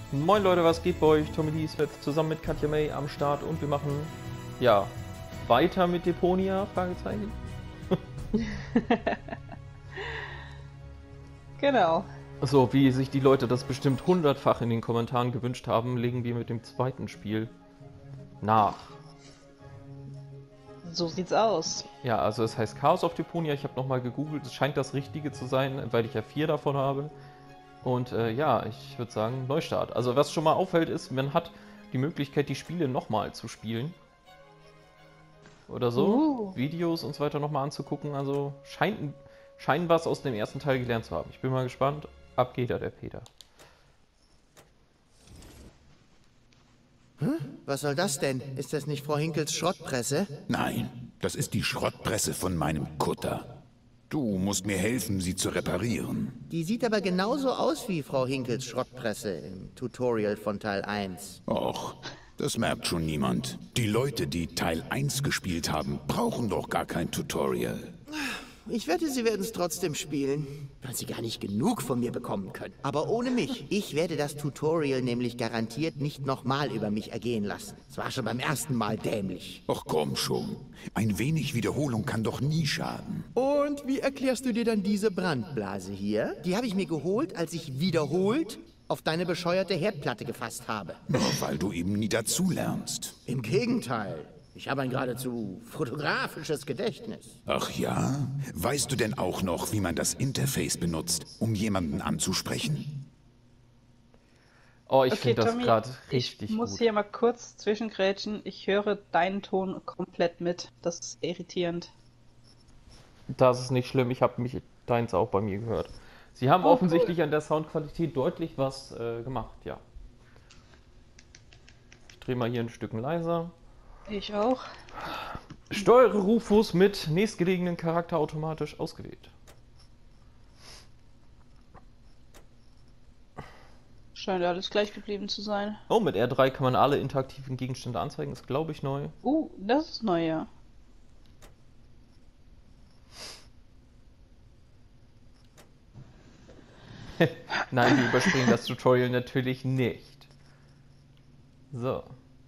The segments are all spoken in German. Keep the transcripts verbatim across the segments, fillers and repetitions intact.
Moin Leute, was geht bei euch? Tommy Lee ist jetzt zusammen mit Katja May am Start und wir machen, ja, weiter mit Deponia, Fragezeichen. Genau. So, wie sich die Leute das bestimmt hundertfach in den Kommentaren gewünscht haben, legen wir mit dem zweiten Spiel nach. So sieht's aus. Ja, also es heißt Chaos of Deponia, ich habe nochmal gegoogelt, es scheint das Richtige zu sein, weil ich ja vier davon habe. Und äh, ja, ich würde sagen, Neustart. Also was schon mal auffällt ist, man hat die Möglichkeit, die Spiele nochmal zu spielen. Oder so. Uh. Videos und so weiter nochmal anzugucken. Also scheint, scheint was aus dem ersten Teil gelernt zu haben. Ich bin mal gespannt. Ab geht da der Peter. Hm? Was soll das denn? Ist das nicht Frau Hinkels Schrottpresse? Nein, das ist die Schrottpresse von meinem Kutter. Du musst mir helfen, sie zu reparieren. Die sieht aber genauso aus wie Frau Hinkels Schrottpresse im Tutorial von Teil eins. Och, das merkt schon niemand. Die Leute, die Teil eins gespielt haben, brauchen doch gar kein Tutorial. Ich wette, sie werden es trotzdem spielen, weil sie gar nicht genug von mir bekommen können. Aber ohne mich. Ich werde das Tutorial nämlich garantiert nicht nochmal über mich ergehen lassen. Es war schon beim ersten Mal dämlich. Ach komm schon. Ein wenig Wiederholung kann doch nie schaden. Und wie erklärst du dir dann diese Brandblase hier? Die habe ich mir geholt, als ich wiederholt auf deine bescheuerte Herdplatte gefasst habe. Nur weil du eben nie dazulernst. Im Gegenteil. Ich habe ein geradezu fotografisches Gedächtnis. Ach ja? Weißt du denn auch noch, wie man das Interface benutzt, um jemanden anzusprechen? Oh, ich Okay, finde das Tommy, gerade richtig Ich muss gut. hier mal kurz zwischengrätschen. Ich höre deinen Ton komplett mit. Das ist irritierend. Das ist nicht schlimm, ich habe mich deins auch bei mir gehört. Sie haben Oh, offensichtlich cool. an der Soundqualität deutlich was äh, gemacht, ja. Ich drehe mal hier ein Stück leiser. Ich auch. Steuere Rufus mit nächstgelegenen Charakter automatisch ausgewählt. Scheint alles gleich geblieben zu sein. Oh, mit R drei kann man alle interaktiven Gegenstände anzeigen, ist glaube ich neu. Uh, das ist neu, ja. Nein, wir überspringen das Tutorial natürlich nicht. So.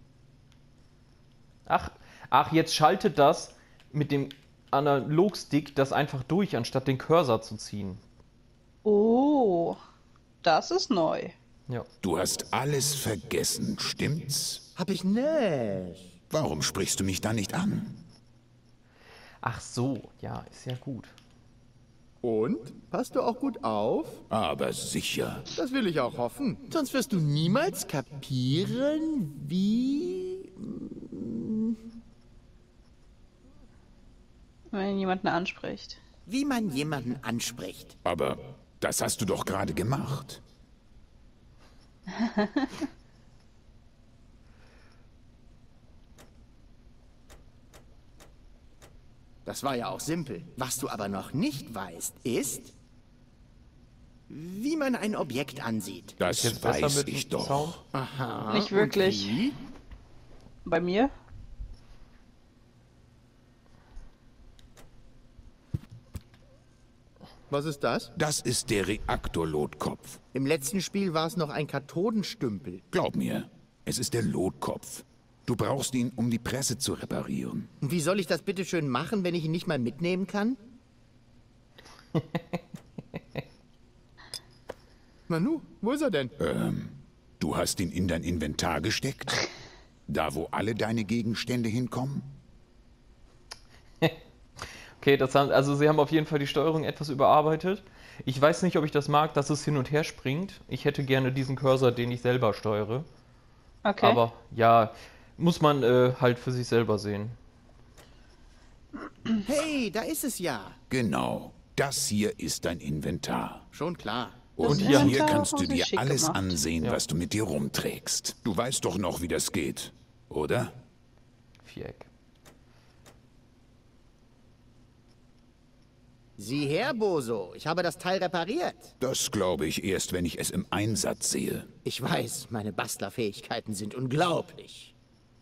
Ach, ach, jetzt schaltet das mit dem Analogstick das einfach durch, anstatt den Cursor zu ziehen. Oh, das ist neu. Ja. Du hast alles vergessen, stimmt's? Hab ich nicht. Warum sprichst du mich da nicht an? Ach so, ja, ist ja gut. Und? Passt du auch gut auf? Aber sicher. Das will ich auch hoffen. Sonst wirst du niemals kapieren, wie... Wenn jemand einen anspricht. wie man jemanden anspricht. Aber das hast du doch gerade gemacht. Das war ja auch simpel. Was du aber noch nicht weißt, ist, wie man ein Objekt ansieht. Das Jetzt besser weiß mit ich dem doch. Sound? Aha. Nicht und wirklich. wie? Bei mir? Was ist das? Das ist der Reaktorlotkopf. Im letzten Spiel war es noch ein Kathodenstümpel. Glaub mir, es ist der Lotkopf. Du brauchst ihn, um die Presse zu reparieren. Und wie soll ich das bitte schön machen, wenn ich ihn nicht mal mitnehmen kann? Nanu, wo ist er denn? Ähm, du hast ihn in dein Inventar gesteckt? Da, wo alle deine Gegenstände hinkommen? Okay, das haben, also sie haben auf jeden Fall die Steuerung etwas überarbeitet. Ich weiß nicht, ob ich das mag, dass es hin und her springt. Ich hätte gerne diesen Cursor, den ich selber steuere. Okay. Aber ja, muss man äh, halt für sich selber sehen. Hey, da ist es ja. Genau. Das hier ist dein Inventar. Schon klar. Und Das hier, Inventar kannst haben du sie dir schick alles gemacht. ansehen, Ja. was du mit dir rumträgst. Du weißt doch noch, wie das geht, oder? Viereck. Sieh her, Boso. Ich habe das Teil repariert. Das glaube ich erst, wenn ich es im Einsatz sehe. Ich weiß, meine Bastlerfähigkeiten sind unglaublich.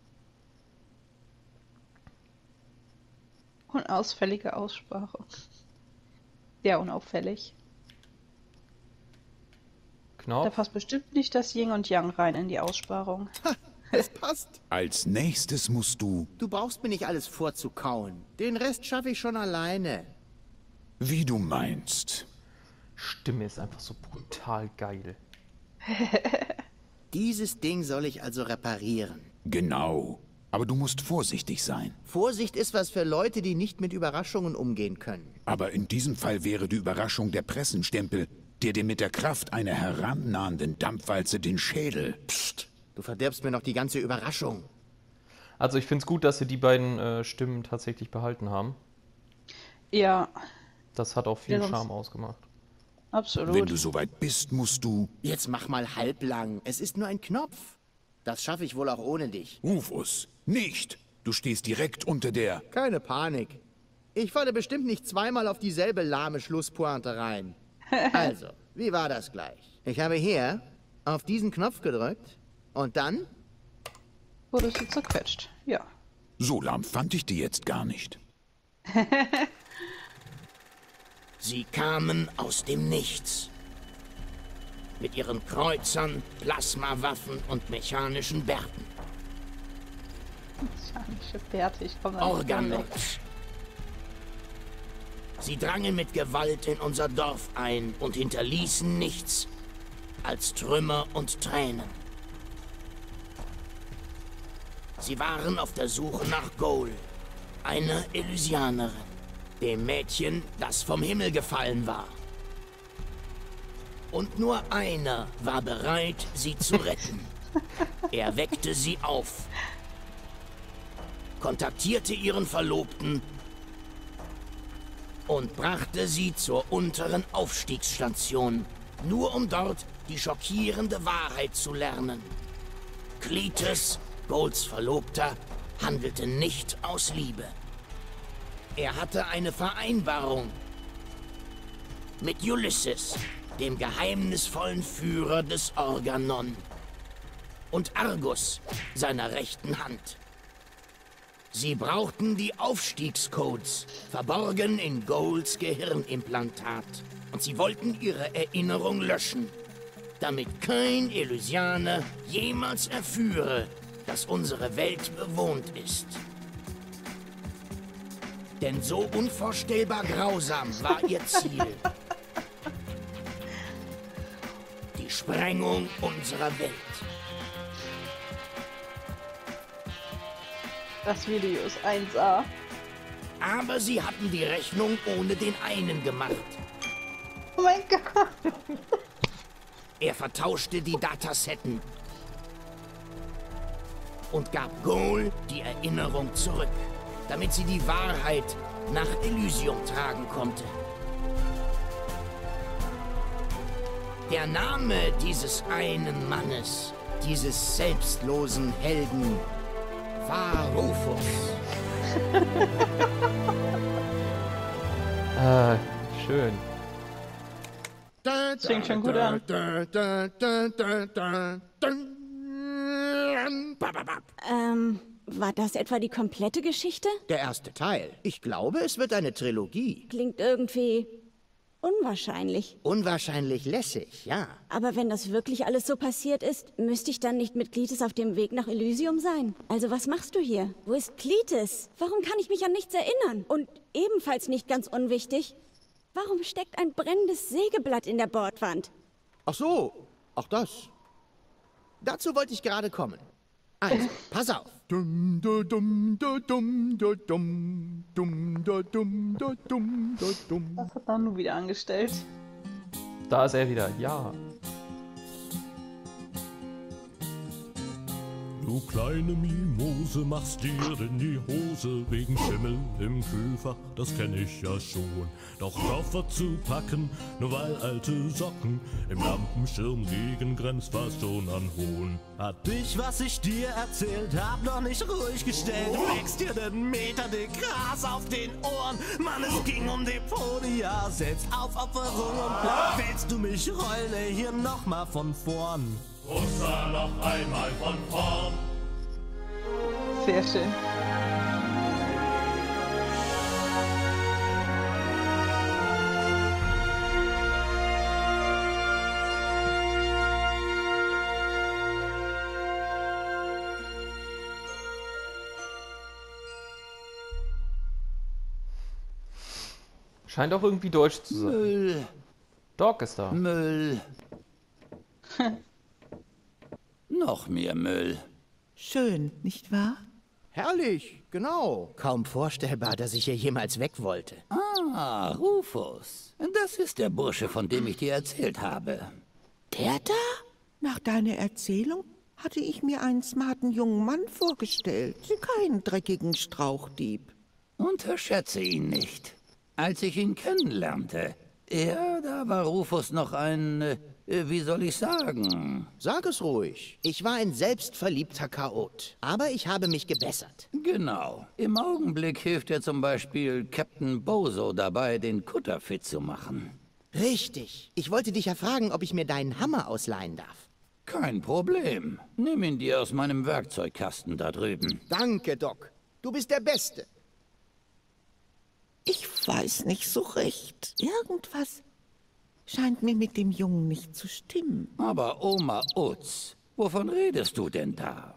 Unausfällige Aussprache. Sehr unauffällig. Knopf. Da passt bestimmt nicht das Yin und Yang rein in die Aussparung. Es passt. Als nächstes musst du... Du brauchst mir nicht alles vorzukauen. Den Rest schaffe ich schon alleine. Wie du meinst. Stimme ist einfach so brutal geil. Dieses Ding soll ich also reparieren. Genau. Aber du musst vorsichtig sein. Vorsicht ist was für Leute, die nicht mit Überraschungen umgehen können. Aber in diesem Fall wäre die Überraschung der Pressenstempel, der dir mit der Kraft einer herannahenden Dampfwalze den Schädel... Psst, du verdirbst mir noch die ganze Überraschung. Also ich finde es gut, dass sie die beiden äh, Stimmen tatsächlich behalten haben. Ja, Das hat auch viel Ja, sonst- Charme ausgemacht. absolut. Wenn du soweit bist, musst du... Jetzt mach mal halblang. Es ist nur ein Knopf. Das schaffe ich wohl auch ohne dich. Rufus, nicht! Du stehst direkt unter der... Keine Panik. Ich falle bestimmt nicht zweimal auf dieselbe lahme Schlusspointe rein. Also, wie war das gleich? Ich habe hier auf diesen Knopf gedrückt und dann... Wurde sie zerquetscht. Ja. So lahm fand ich die jetzt gar nicht. Sie kamen aus dem Nichts. Mit ihren Kreuzern, Plasmawaffen und mechanischen Bärten. Mechanische Bärte, ich komme da nicht dran weg. Organoids. Sie drangen mit Gewalt in unser Dorf ein und hinterließen nichts als Trümmer und Tränen. Sie waren auf der Suche nach Goal, einer Elysianerin, dem Mädchen, das vom Himmel gefallen war. Und nur einer war bereit, sie zu retten. Er weckte sie auf, kontaktierte ihren Verlobten und brachte sie zur unteren Aufstiegsstation, nur um dort die schockierende Wahrheit zu lernen. Cletus, Goals Verlobter, handelte nicht aus Liebe. Er hatte eine Vereinbarung mit Ulysses, dem geheimnisvollen Führer des Organon, und Argus, seiner rechten Hand. Sie brauchten die Aufstiegscodes, verborgen in Goals Gehirnimplantat. Und sie wollten ihre Erinnerung löschen, damit kein Elysianer jemals erführe, dass unsere Welt bewohnt ist. Denn so unvorstellbar grausam war ihr Ziel. Die Sprengung unserer Welt. Das Video ist eins A. Aber sie hatten die Rechnung ohne den einen gemacht. Oh mein Gott. Er vertauschte die Datasetten und gab Goal die Erinnerung zurück, damit sie die Wahrheit nach Elysium tragen konnte. Der Name dieses einen Mannes, dieses selbstlosen Helden, war Rufus. Äh, schön. Das fängt schon gut an. Ähm, war das etwa die komplette Geschichte? Der erste Teil. Ich glaube, es wird eine Trilogie. Klingt irgendwie unwahrscheinlich. Unwahrscheinlich lässig, ja. Aber wenn das wirklich alles so passiert ist, müsste ich dann nicht mit Cletus auf dem Weg nach Elysium sein? Also was machst du hier? Wo ist Cletus? Warum kann ich mich an nichts erinnern? Und ebenfalls nicht ganz unwichtig, warum steckt ein brennendes Sägeblatt in der Bordwand? Ach so, auch das. Dazu wollte ich gerade kommen. Also, pass auf. Was hat Nanu wieder angestellt? Da ist er wieder. Ja. Du kleine Mimose, machst dir in die Hose wegen Schimmel im Kühlfach, das kenn ich ja schon. Doch Koffer zu packen, nur weil alte Socken im Lampenschirm liegen, grenzt fast schon an Hohn. Hat dich, was ich dir erzählt hab, noch nicht ruhig gestellt. Du legst dir den Meter dick Gras auf den Ohren. Mann, es ging um Deponia, selbst Aufopferung und Plan. Willst du mich rollen, ey, hier nochmal von vorn? Russa noch einmal von vorn. Sehr schön. Scheint auch irgendwie deutsch zu sein. Müll, Doc ist da. Müll. Noch mehr Müll. Schön, nicht wahr? herrlich, genau. Kaum vorstellbar, dass ich hier jemals weg wollte. Ah, Rufus. Das ist der Bursche, von dem ich dir erzählt habe. Der da? Nach deiner Erzählung hatte ich mir einen smarten jungen Mann vorgestellt. Keinen dreckigen Strauchdieb. Unterschätze ihn nicht. Als ich ihn kennenlernte, ja, da war Rufus noch ein, äh, wie soll ich sagen? Sag es ruhig. Ich war ein selbstverliebter Chaot. Aber ich habe mich gebessert. Genau. Im Augenblick hilft er zum Beispiel Captain Bozo dabei, den Kutter fit zu machen. Richtig. Ich wollte dich ja fragen, ob ich mir deinen Hammer ausleihen darf. Kein Problem. Nimm ihn dir aus meinem Werkzeugkasten da drüben. Danke, Doc. Du bist der Beste. Ich weiß nicht so recht. Irgendwas scheint mir mit dem Jungen nicht zu stimmen. Aber Oma Utz, wovon redest du denn da?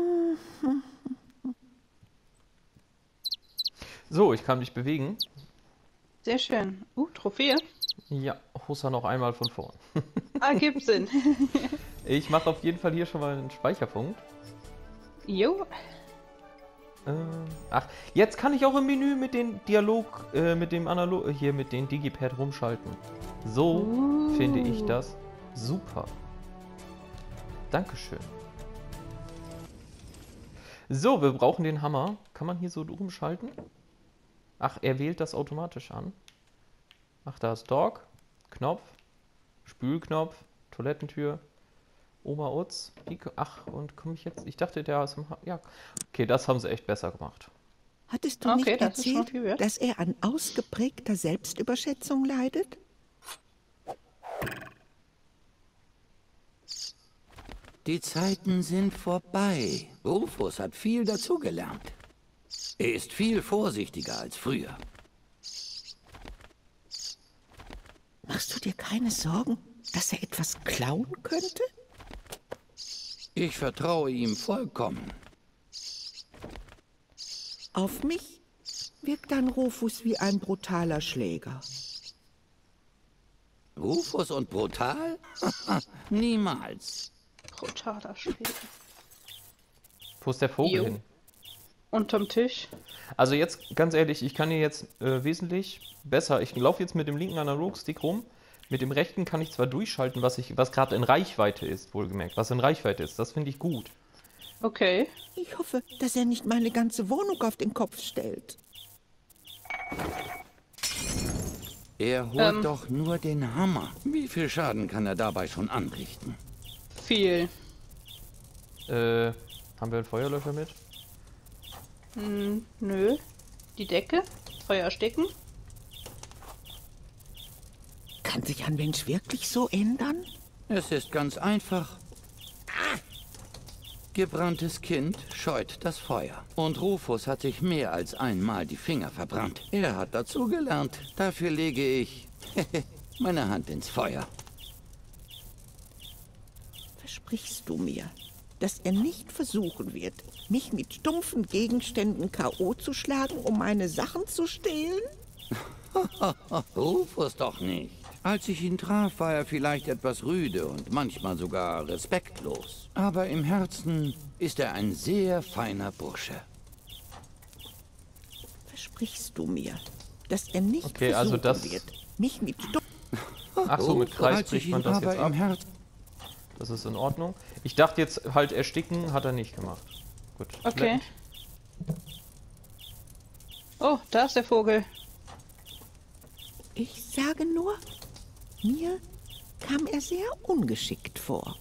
So, ich kann mich bewegen. Sehr schön. Uh, Trophäe. Ja, Hussa noch einmal von vorn. Ah, gibt Sinn. Ich mache auf jeden Fall hier schon mal einen Speicherpunkt. Jo. Ähm, ach, jetzt kann ich auch im Menü mit dem Dialog, äh, mit dem Analog, hier mit dem Digipad rumschalten. So Uh. finde ich das super. Dankeschön. So, wir brauchen den Hammer. Kann man hier so rumschalten? Ach, er wählt das automatisch an. Ach, da ist Dog, Knopf, Spülknopf, Toilettentür, Oma Utz. Wie, ach, und komme ich jetzt? Ich dachte, der ist im ha ja. Okay, das haben sie echt besser gemacht. Hattest du Okay, nicht das ist schon erzählt, viel wert. dass er an ausgeprägter Selbstüberschätzung leidet? Die Zeiten sind vorbei. Rufus hat viel dazugelernt. Er ist viel vorsichtiger als früher. Machst du dir keine Sorgen, dass er etwas klauen könnte? Ich vertraue ihm vollkommen. Auf mich wirkt dann Rufus wie ein brutaler Schläger. Rufus und brutal? Niemals. Brutaler Schläger. Wo ist der Vogel Jo. hin? Unterm Tisch. Also jetzt, ganz ehrlich, ich kann hier jetzt äh, wesentlich besser, ich laufe jetzt mit dem linken Analogstick rum, mit dem rechten kann ich zwar durchschalten, was ich, was gerade in Reichweite ist, wohlgemerkt, was in Reichweite ist, das finde ich gut. Okay. Ich hoffe, dass er nicht meine ganze Wohnung auf den Kopf stellt. Er holt Ähm. doch nur den Hammer. Wie viel Schaden kann er dabei schon anrichten? Viel. Äh, haben wir einen Feuerlöscher mit? Hm, nö. Die Decke. Feuer ersticken. Kann sich ein Mensch wirklich so ändern? Es ist ganz einfach. Gebranntes Kind scheut das Feuer. Und Rufus hat sich mehr als einmal die Finger verbrannt. Er hat dazugelernt. Dafür lege ich meine Hand ins Feuer. Versprichst du mir, dass er nicht versuchen wird, mich mit stumpfen Gegenständen K O zu schlagen, um meine Sachen zu stehlen? Rufus doch nicht. Als ich ihn traf, war er vielleicht etwas rüde und manchmal sogar respektlos. Aber im Herzen ist er ein sehr feiner Bursche. Versprichst du mir, dass er nicht Okay, versuchen also das- wird, mich mit stumpfen... Ach so, mit Kreis Als ich bricht man ihn das aber jetzt ab. im Herzen... Das ist in Ordnung. Ich dachte jetzt halt ersticken, hat er nicht gemacht. Gut. Okay. Oh, da ist der Vogel. Ich sage nur, mir kam er sehr ungeschickt vor.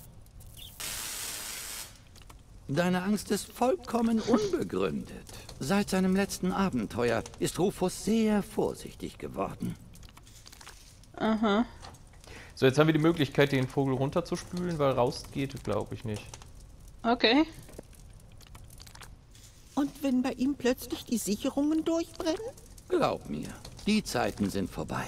Deine Angst ist vollkommen unbegründet. Seit seinem letzten Abenteuer ist Rufus sehr vorsichtig geworden. Aha. So, jetzt haben wir die Möglichkeit, den Vogel runterzuspülen, weil raus geht, glaube ich nicht. Okay. Und wenn bei ihm plötzlich die Sicherungen durchbrennen? Glaub mir, die Zeiten sind vorbei.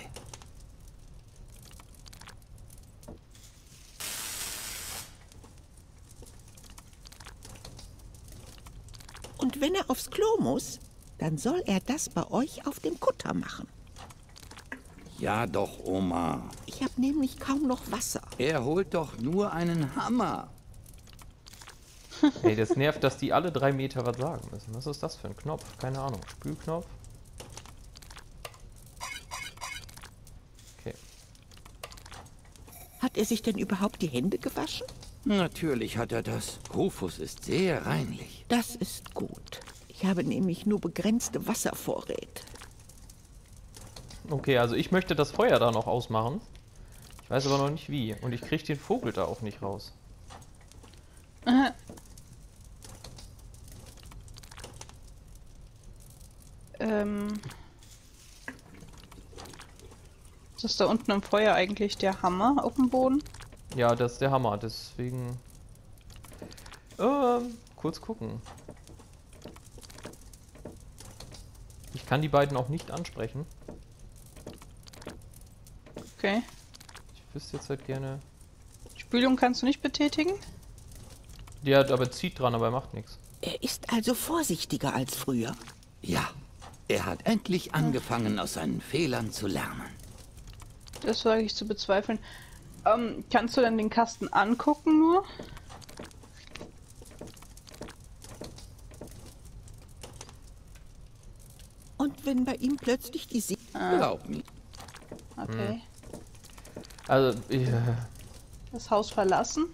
Und wenn er aufs Klo muss, dann soll er das bei euch auf dem Kutter machen. Ja doch, Oma. Ich habe nämlich kaum noch Wasser. Er holt doch nur einen Hammer. Ey, das nervt, dass die alle drei Meter was sagen müssen. Was ist das für ein Knopf? Keine Ahnung. Spülknopf. Okay. Hat er sich denn überhaupt die Hände gewaschen? Natürlich hat er das. Rufus ist sehr reinlich. Das ist gut. Ich habe nämlich nur begrenzte Wasservorräte. Okay, also ich möchte das Feuer da noch ausmachen. Ich weiß aber noch nicht wie. Und ich kriege den Vogel da auch nicht raus. Aha. Ähm. Ist das da unten im Feuer eigentlich der Hammer auf dem Boden? Ja, das ist der Hammer, deswegen... Ähm, kurz gucken. Ich kann die beiden auch nicht ansprechen. Okay. Ich wüsste jetzt halt gerne... Spülung kannst du nicht betätigen? Der hat aber zieht dran, aber er macht nichts. Er ist also vorsichtiger als früher. Ja, er hat endlich angefangen, aus seinen Fehlern zu lernen. Das wage ich zu bezweifeln. Ähm, kannst du denn den Kasten angucken nur? Und wenn bei ihm plötzlich die See... Glaub mir. Okay. Also, ich, Das Haus verlassen?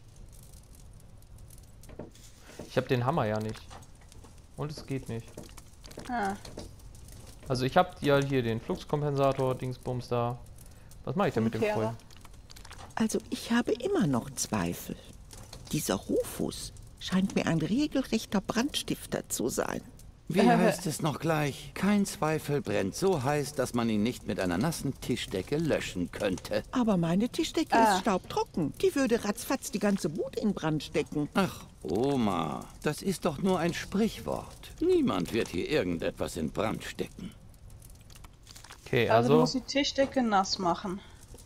ich habe den Hammer ja nicht. Und es geht nicht. Ah. Also ich habe ja hier den Fluxkompensator, Dingsbums da. Was mache ich denn mit dem Umkehrer. Feuer? Also ich habe immer noch Zweifel. Dieser Rufus scheint mir ein regelrechter Brandstifter zu sein. Wie heißt es noch gleich? Kein Zweifel brennt so heiß, dass man ihn nicht mit einer nassen Tischdecke löschen könnte. Aber meine Tischdecke Ah. ist staubtrocken. Die würde ratzfatz die ganze Bude in Brand stecken. Ach, Oma, das ist doch nur ein Sprichwort. Niemand wird hier irgendetwas in Brand stecken. Okay, Also, du also... musst die Tischdecke nass machen.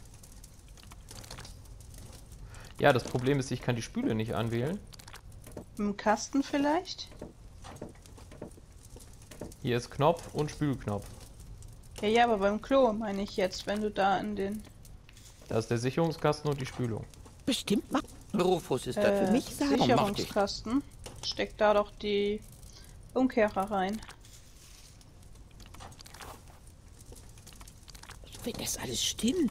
Ja, das Problem ist, ich kann die Spüle nicht anwählen. Im Kasten vielleicht? Hier ist Knopf und Spülknopf. Ja, ja, aber beim Klo meine ich jetzt, wenn du da in den... Da ist der Sicherungskasten und die Spülung. Bestimmt macht Rufus ist dafür Äh, nicht sagen. Sicherungskasten. Steck da doch die Umkehrer rein. wenn das alles stimmt.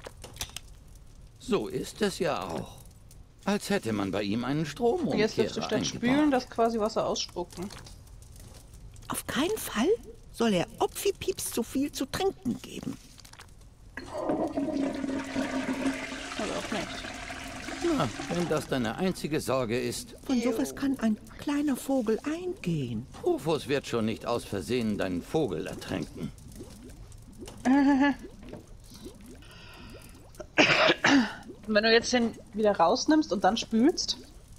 So ist es ja auch. Als hätte man bei ihm einen Und Stromumkehrer jetzt dürfte statt eingebaut. spülen das quasi Wasser ausspucken. Auf keinen Fall soll er Opfi-Pieps zu viel zu trinken geben. Oder auch nicht. Na, wenn das deine einzige Sorge ist, Von sowas kann ein kleiner Vogel eingehen. Rufus wird schon nicht aus Versehen deinen Vogel ertränken. Und wenn du jetzt den wieder rausnimmst und dann spülst,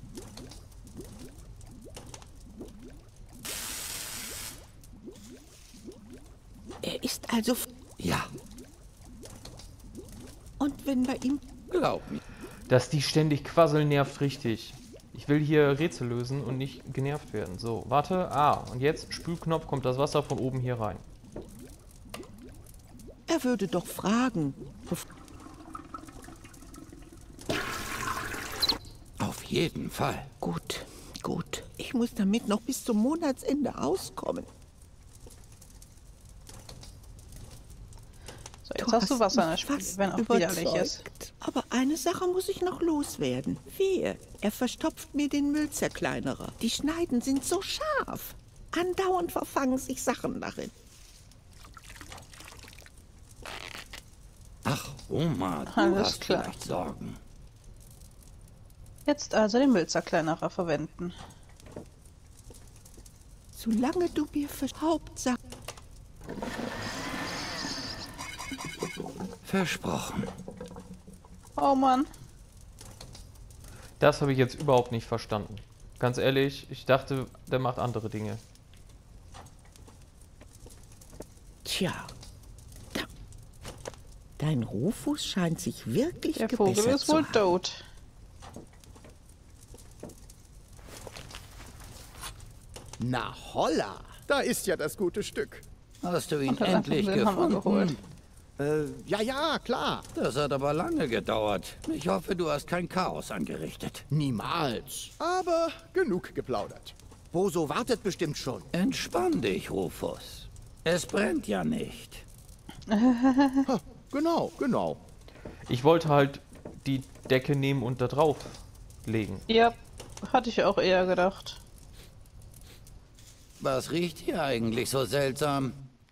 Er ist also... f- Ja, Und wenn bei ihm... glaub mir. Dass die ständig quasseln, nervt richtig. Ich will hier Rätsel lösen und nicht genervt werden. So, warte. Ah, und jetzt Spülknopf, kommt das Wasser von oben hier rein. Er würde doch fragen. bef- Auf jeden Fall. Gut, gut. Ich muss damit noch bis zum Monatsende auskommen. so, jetzt hast du Wasser in der mich Spüle, fast wenn auch widerlich ist. überzeugt. Aber eine Sache muss ich noch loswerden. Wehe, er verstopft mir den Müllzerkleinerer. Die Schneiden sind so scharf. Andauernd verfangen sich Sachen darin. Ach, Oma, du Alles hast klar. vielleicht Sorgen. Jetzt also den Müllzerkleinerer verwenden. Solange du mir Haupt sagst, Versprochen. Oh Mann. Das habe ich jetzt überhaupt nicht verstanden. Ganz ehrlich, ich dachte, der macht andere Dinge. tja, da. Dein Rufus scheint sich wirklich Der Vogel gebessert ist zu wohl haben. tot. Na holla, da ist ja das gute Stück. Hast du ihn Und hat einfach endlich den Hammer gefunden? geholt. Äh, ja, ja, klar. Das hat aber lange gedauert. Ich hoffe, du hast kein Chaos angerichtet. Niemals. Aber genug geplaudert. Boso wartet bestimmt schon. Entspann dich, Rufus. Es brennt ja nicht. Ha, genau, genau. Ich wollte halt die Decke nehmen und da drauf legen. Ja, hatte ich auch eher gedacht. Was riecht hier eigentlich so seltsam?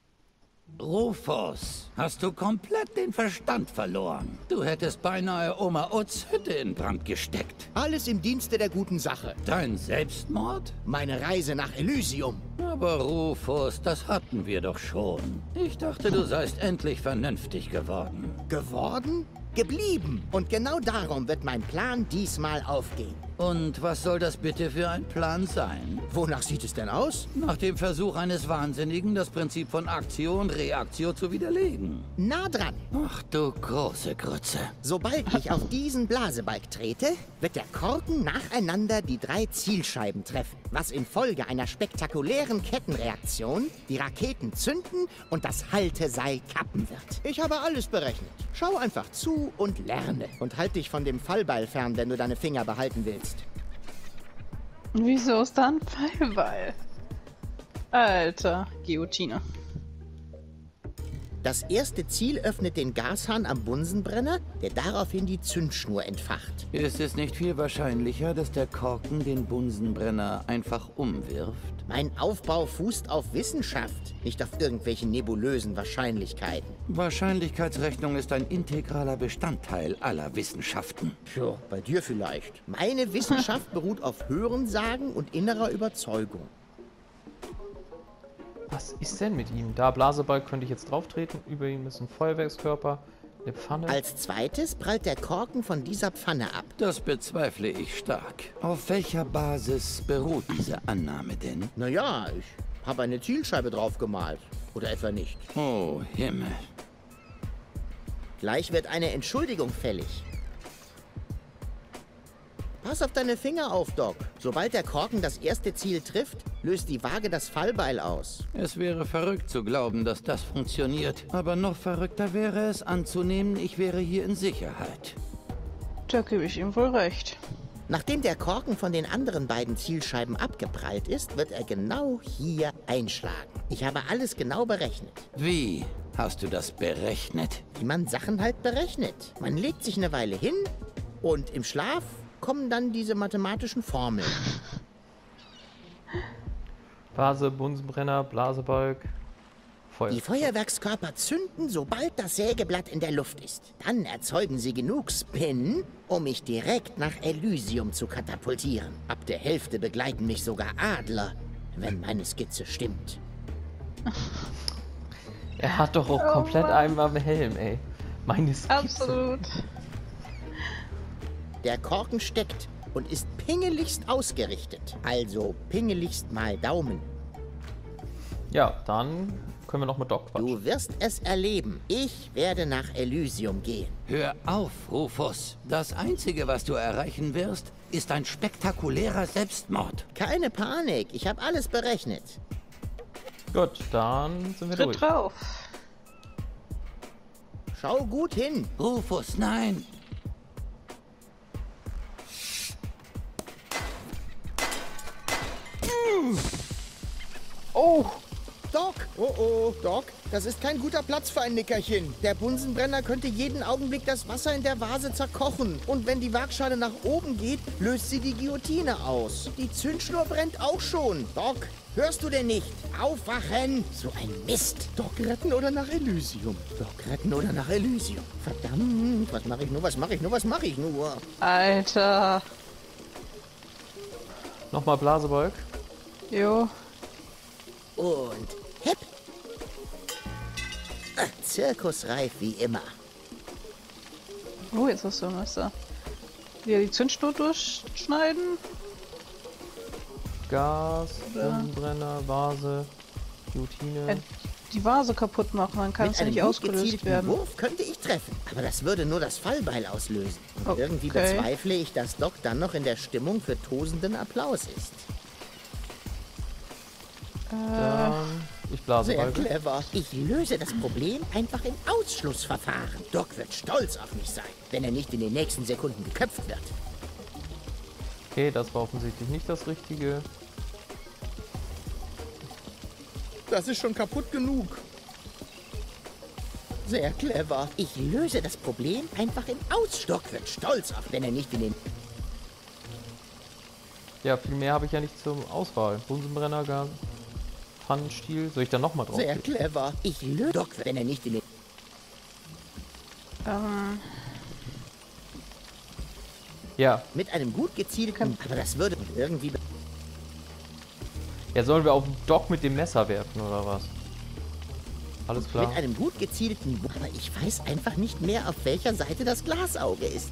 Rufus, hast du komplett den Verstand verloren? Du hättest beinahe Oma Utz Hütte in Brand gesteckt. Alles im Dienste der guten Sache. Dein Selbstmord? Meine Reise nach Elysium. Aber Rufus, das hatten wir doch schon. Ich dachte, du seist endlich vernünftig geworden. Geworden? Geblieben. Und genau darum wird mein Plan diesmal aufgehen. Und was soll das bitte für ein Plan sein? Wonach sieht es denn aus? Nach dem Versuch eines Wahnsinnigen, das Prinzip von Aktio und Reaktio zu widerlegen. Nah dran. Ach du große Grütze. Sobald ich auf diesen Blasebalg trete, wird der Korken nacheinander die drei Zielscheiben treffen, was infolge einer spektakulären Kettenreaktion die Raketen zünden und das Halteseil kappen wird. Ich habe alles berechnet. Schau einfach zu und lerne. Und halt dich von dem Fallbeil fern, wenn du deine Finger behalten willst. Wieso ist da ein Fallbeil? Alter, Guillotine. Das erste Ziel öffnet den Gashahn am Bunsenbrenner, der daraufhin die Zündschnur entfacht. Ist es nicht viel wahrscheinlicher, dass der Korken den Bunsenbrenner einfach umwirft? Mein Aufbau fußt auf Wissenschaft, nicht auf irgendwelchen nebulösen Wahrscheinlichkeiten. Wahrscheinlichkeitsrechnung ist ein integraler Bestandteil aller Wissenschaften. Ja, bei dir vielleicht. Meine Wissenschaft beruht auf Hörensagen und innerer Überzeugung. Was ist denn mit ihm? Da Blasebalg könnte ich jetzt drauf treten. Über ihm ist ein Feuerwerkskörper, eine Pfanne. Als zweites prallt der Korken von dieser Pfanne ab. Das bezweifle ich stark. Auf welcher Basis beruht diese Annahme denn? Naja, ich habe eine Zielscheibe drauf gemalt. Oder etwa nicht. Oh, Himmel. Gleich wird eine Entschuldigung fällig. Pass auf deine Finger auf, Doc. Sobald der Korken das erste Ziel trifft, löst die Waage das Fallbeil aus. Es wäre verrückt zu glauben, dass das funktioniert. Aber noch verrückter wäre es anzunehmen, ich wäre hier in Sicherheit. Da gebe ich ihm wohl recht. Nachdem der Korken von den anderen beiden Zielscheiben abgeprallt ist, wird er genau hier einschlagen. Ich habe alles genau berechnet. Wie hast du das berechnet? Wie man Sachen halt berechnet. Man legt sich eine Weile hin und im Schlaf kommen dann diese mathematischen Formeln. Vase, Bunsenbrenner, Blasebalg, Feuer. Die Feuerwerkskörper zünden, sobald das Sägeblatt in der Luft ist. Dann erzeugen sie genug Spin, um mich direkt nach Elysium zu katapultieren. Ab der Hälfte begleiten mich sogar Adler, wenn meine Skizze stimmt. Er hat doch auch Oh komplett Mann. einen am Helm, ey. Meine Skizze. Absolut. Der Korken steckt und ist pingeligst ausgerichtet. Also pingeligst mal Daumen. Ja, dann können wir noch mit Doc quatschen. Du wirst es erleben. Ich werde nach Elysium gehen. Hör auf, Rufus. Das Einzige, was du erreichen wirst, ist ein spektakulärer Selbstmord. Keine Panik, ich habe alles berechnet. Gut, dann sind wir durch. Tritt drauf. Schau gut hin. Rufus, nein! Oh! Doc! Oh oh, Doc, das ist kein guter Platz für ein Nickerchen. Der Bunsenbrenner könnte jeden Augenblick das Wasser in der Vase zerkochen. Und wenn die Waagschale nach oben geht, löst sie die Guillotine aus. Die Zündschnur brennt auch schon. Doc, hörst du denn nicht? Aufwachen! So ein Mist. Doc, retten oder nach Elysium? Doc, retten oder nach Elysium? Verdammt, was mache ich nur, was mache ich nur, was mache ich nur? Alter. Nochmal Blasebalg. Jo. Und hepp! Ah, zirkusreif wie immer. Oh, jetzt hast du ein Messer. Wieder die Zündschnur durchschneiden. Gas, Ja. Bunsenbrenner, Vase, Guillotine. Äh, die Vase kaputt machen, dann kann Mit es ja einem nicht gut ausgelöst gezielten werden. Wurf könnte ich treffen, aber das würde nur das Fallbeil auslösen. Und Okay. irgendwie bezweifle ich, dass Doc dann noch in der Stimmung für tosenden Applaus ist. Äh, Dann Ich blase Sehr Balbe. clever. Ich löse das Problem einfach im Ausschlussverfahren. Doc wird stolz auf mich sein, wenn er nicht in den nächsten Sekunden geköpft wird. Okay, das war offensichtlich nicht das Richtige. Das ist schon kaputt genug. Sehr clever. Ich löse das Problem einfach im Ausschluss. Doc wird stolz auf, wenn er nicht in den... Ja, viel mehr habe ich ja nicht zur Auswahl. Bunsenbrenner, Gas, Pfannenstiel. Soll ich da nochmal drauf Sehr klicken? clever. Ich löse Doc, wenn er nicht in den... Ähm, Ja. Mit einem gut gezielten... Aber das würde irgendwie... Ja, sollen wir auf den Doc mit dem Messer werfen, oder was? Alles klar. Mit einem gut gezielten... Aber ich weiß einfach nicht mehr, auf welcher Seite das Glasauge ist.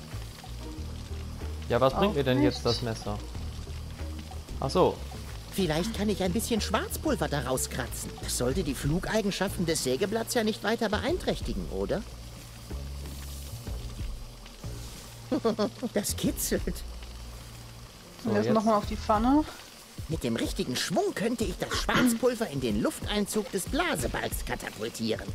Ja, was bringt Auch mir denn nicht. jetzt das Messer? Ach so. Vielleicht kann ich ein bisschen Schwarzpulver daraus kratzen. Das sollte die Flugeigenschaften des Sägeblatts ja nicht weiter beeinträchtigen, oder? Das kitzelt. So, jetzt jetzt. nochmal auf die Pfanne. Mit dem richtigen Schwung könnte ich das Schwarzpulver in den Lufteinzug des Blasebalgs katapultieren.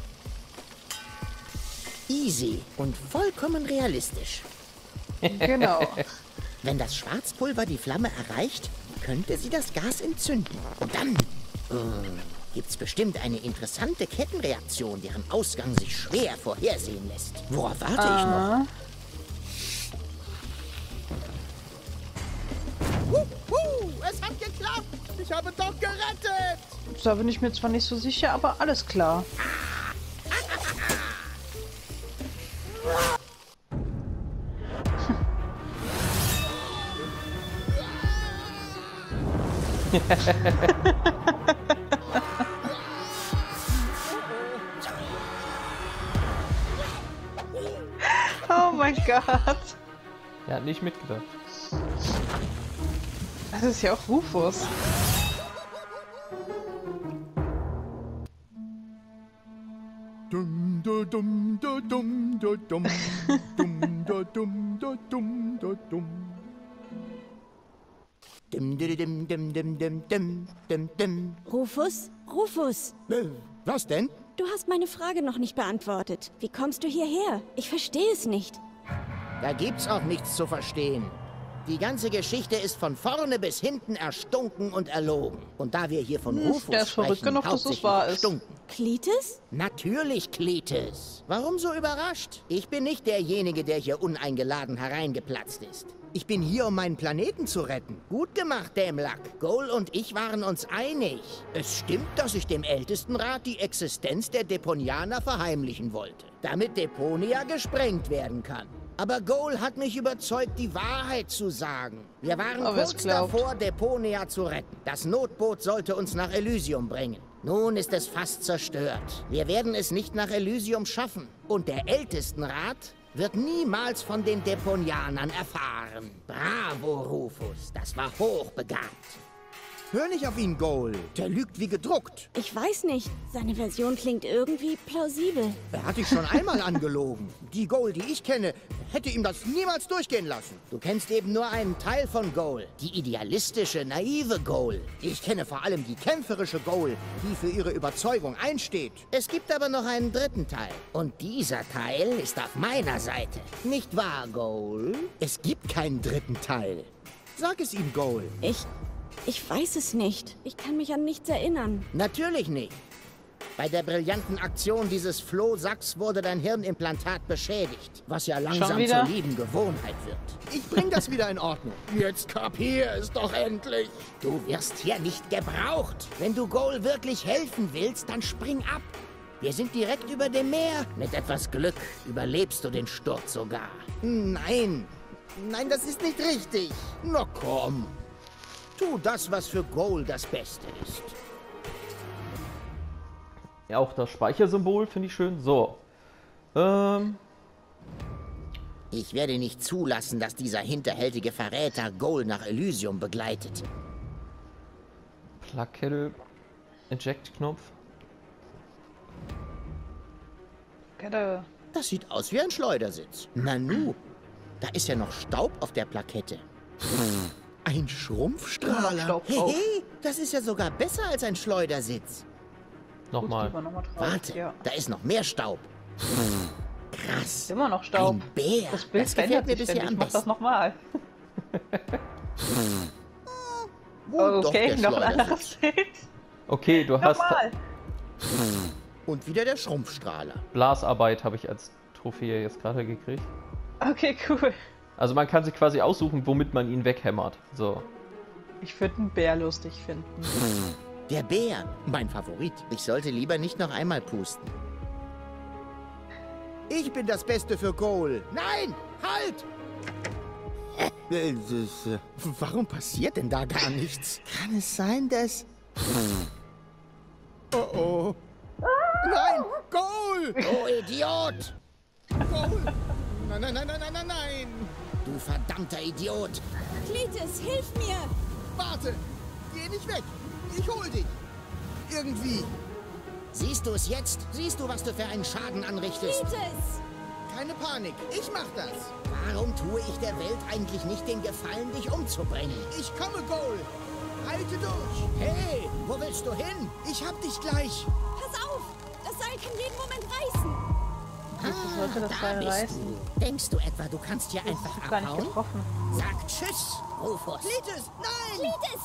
Easy und vollkommen realistisch. Genau. Wenn das Schwarzpulver die Flamme erreicht, könnte sie das Gas entzünden. Und dann äh, gibt's bestimmt eine interessante Kettenreaktion, deren Ausgang sich schwer vorhersehen lässt. Worauf warte ich noch? Wuhu, es hat geklappt. Ich habe Doc gerettet. Da bin ich mir zwar nicht so sicher, aber alles klar. Oh mein Gott. Er hat nicht mitgedacht. Das ist ja auch Rufus. Dum da dum da dum da dum. Dum da dum da dum da dum. Dim, dim, dim, dim, dim, dim, dim, dim, dim. Rufus? Rufus! Äh, Was denn? Du hast meine Frage noch nicht beantwortet. Wie kommst du hierher? Ich verstehe es nicht. Da gibt's auch nichts zu verstehen. Die ganze Geschichte ist von vorne bis hinten erstunken und erlogen. Und da wir hier von Hm, Rufus der ist verrückt sprechen, genug, dass es hauptsächlich wahr ist. erstunken. Cletus? Natürlich, Cletus. Warum so überrascht? Ich bin nicht derjenige, der hier uneingeladen hereingeplatzt ist. Ich bin hier, um meinen Planeten zu retten. Gut gemacht, Dämlack. Goal und ich waren uns einig. Es stimmt, dass ich dem Ältestenrat die Existenz der Deponianer verheimlichen wollte, damit Deponia gesprengt werden kann. Aber Goal hat mich überzeugt, die Wahrheit zu sagen. Wir waren Aber es kurz glaubt. davor, Deponia zu retten. Das Notboot sollte uns nach Elysium bringen. Nun ist es fast zerstört. Wir werden es nicht nach Elysium schaffen. Und der Ältestenrat wird niemals von den Deponianern erfahren. Bravo, Rufus. Das war hochbegabt. Hör nicht auf ihn, Goal. Der lügt wie gedruckt. Ich weiß nicht. Seine Version klingt irgendwie plausibel. Er hat dich schon einmal angelogen. Die Goal, die ich kenne, hätte ihm das niemals durchgehen lassen. Du kennst eben nur einen Teil von Goal. Die idealistische, naive Goal. Ich kenne vor allem die kämpferische Goal, die für ihre Überzeugung einsteht. Es gibt aber noch einen dritten Teil. Und dieser Teil ist auf meiner Seite. Nicht wahr, Goal? Es gibt keinen dritten Teil. Sag es ihm, Goal. Ich... Ich weiß es nicht. Ich kann mich an nichts erinnern. Natürlich nicht. Bei der brillanten Aktion dieses Flohsacks wurde dein Hirnimplantat beschädigt, was ja langsam wieder? zur lieben Gewohnheit wird. Ich bring das wieder in Ordnung. Jetzt kapier es doch endlich. Du wirst hier nicht gebraucht. Wenn du Goal wirklich helfen willst, dann spring ab. Wir sind direkt über dem Meer. Mit etwas Glück überlebst du den Sturz sogar. Nein. Nein, das ist nicht richtig. Na komm. Tu das, was für Goal das Beste ist. Ja, auch das Speichersymbol finde ich schön. So. Ähm. Ich werde nicht zulassen, dass dieser hinterhältige Verräter Goal nach Elysium begleitet. Plakette. Eject-Knopf. Kette. Das sieht aus wie ein Schleudersitz. Nanu, da ist ja noch Staub auf der Plakette. Ein Schrumpfstrahler. Staub drauf. Hey, das ist ja sogar besser als ein Schleudersitz. Nochmal. Gut, nochmal drauf. Warte, Ja. da ist noch mehr Staub. Krass. Immer noch Staub. Ein Bär. Das Bild Das gefällt verändert mir sich bisher ständig. am Ich mach das besten. nochmal. Wohl doch Okay, der noch ein anderes Schleudersitz. Bild. Okay, du hast Nochmal. Und wieder der Schrumpfstrahler. Blasarbeit habe ich als Trophäe jetzt gerade gekriegt. Okay, cool. Also man kann sich quasi aussuchen, womit man ihn weghämmert. So. Ich würde einen Bär lustig finden. Der Bär, mein Favorit. Ich sollte lieber nicht noch einmal pusten. Ich bin das Beste für Cole. Nein, halt! Äh, das, äh, Warum passiert denn da gar nichts? Kann es sein, dass... Oh oh. Nein, Cole! Oh, Idiot! Cole! Nein, nein, nein, nein, nein, nein, nein! Du verdammter Idiot! Cletus, hilf mir! Warte! Geh nicht weg! Ich hol dich! Irgendwie! Siehst du es jetzt? Siehst du, was du für einen Schaden anrichtest? Cletus! Keine Panik, ich mach das! Warum tue ich der Welt eigentlich nicht den Gefallen, dich umzubringen? Ich komme, Cole! Halte durch! Hey, wo willst du hin? Ich hab dich gleich! Pass auf! Das Seil kann jeden Moment reißen! Wieso sollte das da Seil bist reißen? du. Denkst du etwa, du kannst hier Ich einfach hab gar nicht abhauen? getroffen. Sag Tschüss, Rufus! Cletus, nein! Cletus!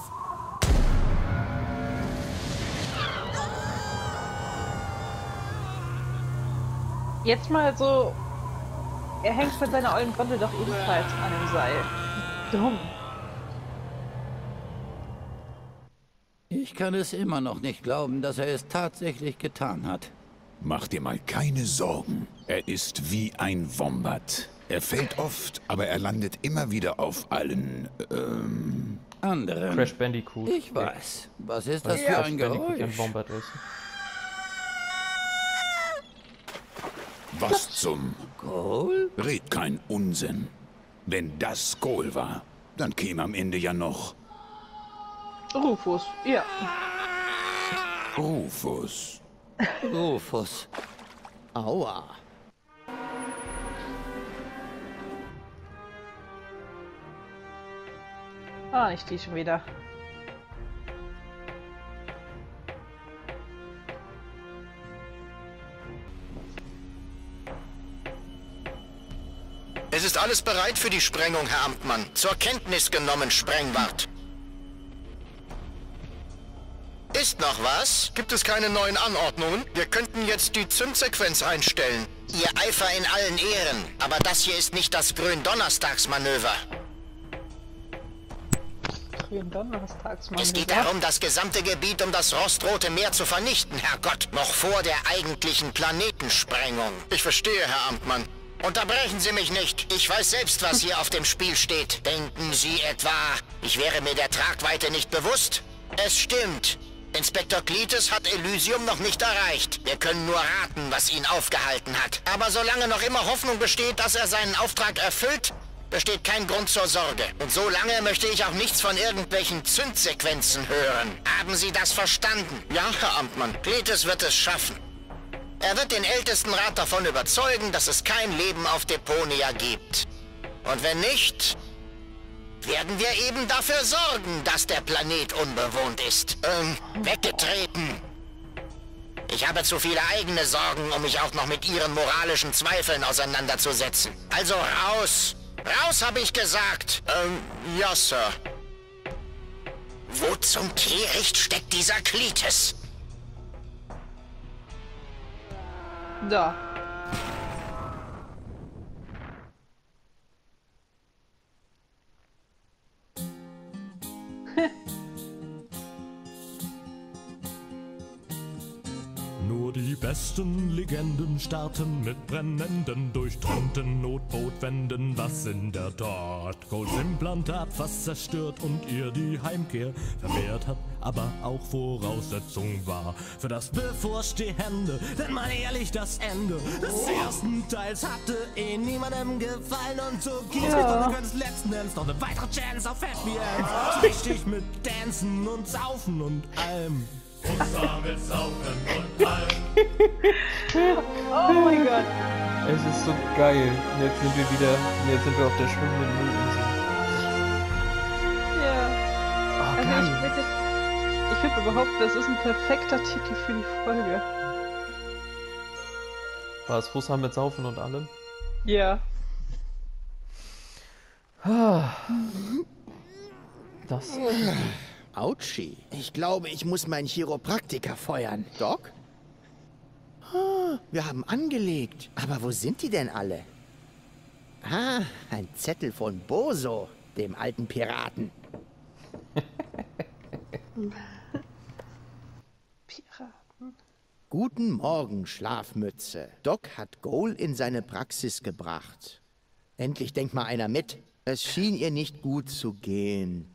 Jetzt mal so. Er hängt mit seiner ollen Gondel doch ebenfalls an dem Seil. Dumm. Ich kann es immer noch nicht glauben, dass er es tatsächlich getan hat. Mach dir mal keine Sorgen. Er ist wie ein Wombat. Er fällt oft, aber er landet immer wieder auf allen, ähm... Anderen. Crash Bandicoot. Ich weiß. Was ist das Weil für Crash ein Bandicoot ein Geräusch? Wombat ist. Was zum... Cole? Red kein Unsinn. Wenn das Cole war, dann käme am Ende ja noch Rufus, ja. Rufus. Rufus. Aua. Ah, nicht die schon wieder. Es ist alles bereit für die Sprengung, Herr Amtmann. Zur Kenntnis genommen, Sprengwart. Ist noch was? Gibt es keine neuen Anordnungen? Wir könnten jetzt die Zündsequenz einstellen. Ihr Eifer in allen Ehren. Aber das hier ist nicht das Gründonnerstagsmanöver. Donnerstagsmanöver. Es geht darum, das gesamte Gebiet um das Rostrote Meer zu vernichten, Herrgott. Noch vor der eigentlichen Planetensprengung. Ich verstehe, Herr Amtmann. Unterbrechen Sie mich nicht. Ich weiß selbst, was hier auf dem Spiel steht. Denken Sie etwa, ich wäre mir der Tragweite nicht bewusst? Es stimmt. Inspektor Cletus hat Elysium noch nicht erreicht. Wir können nur raten, was ihn aufgehalten hat. Aber solange noch immer Hoffnung besteht, dass er seinen Auftrag erfüllt, besteht kein Grund zur Sorge. Und so lange möchte ich auch nichts von irgendwelchen Zündsequenzen hören. Haben Sie das verstanden? Ja, Herr Amtmann. Cletus wird es schaffen. Er wird den Ältestenrat davon überzeugen, dass es kein Leben auf Deponia gibt. Und wenn nicht, werden wir eben dafür sorgen, dass der Planet unbewohnt ist. Ähm, weggetreten. Ich habe zu viele eigene Sorgen, um mich auch noch mit Ihren moralischen Zweifeln auseinanderzusetzen. Also raus! Raus, habe ich gesagt! Ähm, ja, Sir. Wo zum Kehricht steckt dieser Cletus? Da. Nur die besten Legenden starten mit brennenden, durchtrennten Notbootwänden. Was in der Tat Coles Implantat fast zerstört und ihr die Heimkehr verwehrt hat, aber auch Voraussetzung war für das Bevorstehende. Denn mal ehrlich, das Ende des ersten Teils hatte eh niemandem gefallen. Und so gibt's ja. Nicht des letzten Endes noch eine weitere Chance auf Happy End. So richtig mit Dancen und Saufen und allem. Und damit saufen und allem. Oh mein Gott. Es ist so geil. Jetzt sind wir wieder, jetzt sind wir auf der schwimmenden Müllensel. Ja. Oh, Also geil. ich würde ich würde behaupten, das ist ein perfekter Titel für die Folge. War es Hussa mit Saufen und allem? Ja. Das. Autschi. Ich glaube, ich muss meinen Chiropraktiker feuern. Doc? Ah, wir haben angelegt. Aber wo sind die denn alle? Ah, ein Zettel von Boso, dem alten Piraten. Piraten. Guten Morgen, Schlafmütze. Doc hat Goal in seine Praxis gebracht. Endlich denkt mal einer mit. Es schien ihr nicht gut zu gehen.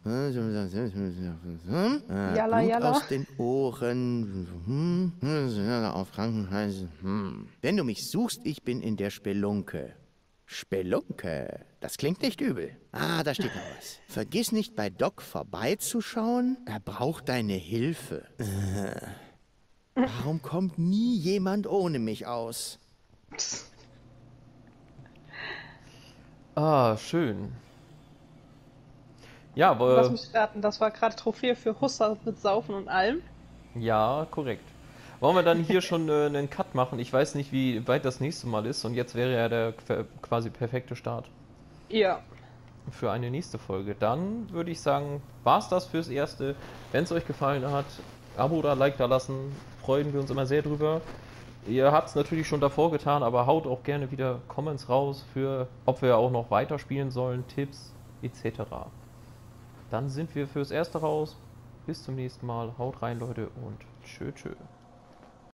Jalla, Blut jalla. aus den Ohren. Auf Krankenhäuser. Wenn du mich suchst, ich bin in der Spelunke. Spelunke. Das klingt nicht übel. Ah, da steht noch was. Vergiss nicht, bei Doc vorbeizuschauen. Er braucht deine Hilfe. Äh. Warum kommt nie jemand ohne mich aus? Ah, schön. Ja, Lass aber. mich raten, das war gerade Trophäe für Hussa mit Saufen und allem. Ja, korrekt. Wollen wir dann hier schon äh, einen Cut machen? Ich weiß nicht, wie weit das nächste Mal ist und jetzt wäre ja der qu- quasi perfekte Start Ja. für eine nächste Folge. Dann würde ich sagen, war's das fürs Erste. Wenn es euch gefallen hat, Abo oder Like da lassen, freuen wir uns immer sehr drüber. Ihr habt es natürlich schon davor getan, aber haut auch gerne wieder Comments raus für, ob wir auch noch weiterspielen sollen, Tipps et cetera. Dann sind wir fürs Erste raus. Bis zum nächsten Mal. Haut rein, Leute, und tschö tschö.